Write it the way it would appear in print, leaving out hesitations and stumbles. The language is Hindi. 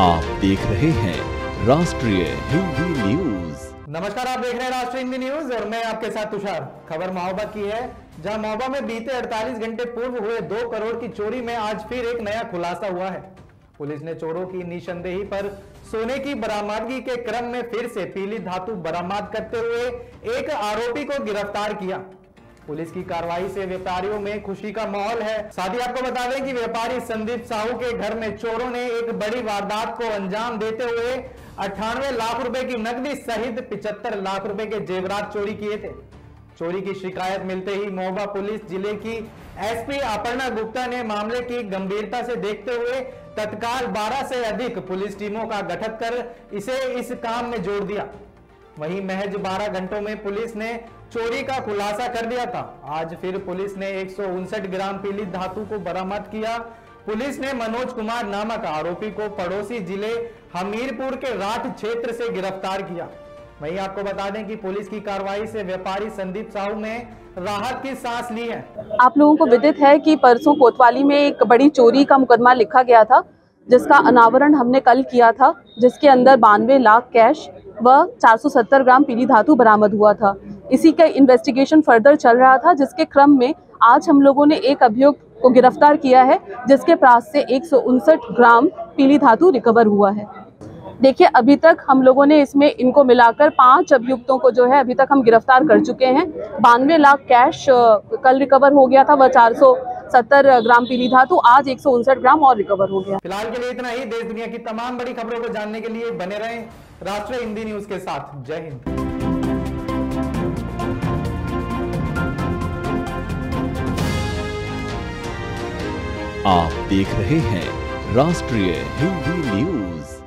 आप देख रहे हैं राष्ट्रीय हिंदी न्यूज। नमस्कार, आप देख रहे हैं राष्ट्रीय हिंदी न्यूज और मैं आपके साथ तुषार। खबर महोबा की है, जहां महोबा में बीते 48 घंटे पूर्व हुए 2 करोड़ की चोरी में आज फिर एक नया खुलासा हुआ है। पुलिस ने चोरों की निशानदेही पर सोने की बरामदगी के क्रम में फिर से पीली धातु बरामद करते हुए एक आरोपी को गिरफ्तार किया। पुलिस की कार्रवाई से व्यापारियों में खुशी का माहौल है। साथ ही आपको बता दें कि व्यापारी संदीप साहू के घर में चोरों ने एक बड़ी वारदात को अंजाम देते हुए 98 लाख रुपए की नकदी सहित 75 लाख रुपए के जेवरात चोरी किए थे। चोरी की शिकायत मिलते ही महोबा पुलिस जिले की एसपी अपर्णा गुप्ता ने मामले की गंभीरता से देखते हुए तत्काल 12 से अधिक पुलिस टीमों का गठन कर इसे इस काम में जोड़ दिया। वहीं महज 12 घंटों में पुलिस ने चोरी का खुलासा कर दिया था। आज फिर पुलिस ने 159 ग्राम पीली धातु को बरामद किया। पुलिस ने मनोज कुमार नामक आरोपी को पड़ोसी जिले हमीरपुर के राठ क्षेत्र से गिरफ्तार किया। वहीं आपको बता दें कि पुलिस की कार्रवाई से व्यापारी संदीप साहू ने राहत की सांस ली है। आप लोगों को विदित है कि परसों कोतवाली में एक बड़ी चोरी का मुकदमा लिखा गया था, जिसका अनावरण हमने कल किया था, जिसके अंदर 92 लाख कैश व 470 ग्राम पीली धातु बरामद हुआ था। इसी का इन्वेस्टिगेशन फर्दर चल रहा था, जिसके क्रम में आज हम लोगों ने एक अभियुक्त को गिरफ्तार किया है, जिसके पास से 159 ग्राम पीली धातु रिकवर हुआ है। देखिए, अभी तक हम लोगों ने इसमें इनको मिलाकर 5 अभियुक्तों को जो है अभी तक हम गिरफ्तार कर चुके हैं। 92 लाख कैश कल रिकवर हो गया था, वह 470 ग्राम पीली धातु आज 159 ग्राम और रिकवर हो गया। फिलहाल के लिए इतना ही। देश दुनिया की तमाम बड़ी खबरों को जानने के लिए बने रहें राष्ट्रीय हिंदी न्यूज के साथ। जय हिंद। आप देख रहे हैं राष्ट्रीय हिंदी न्यूज।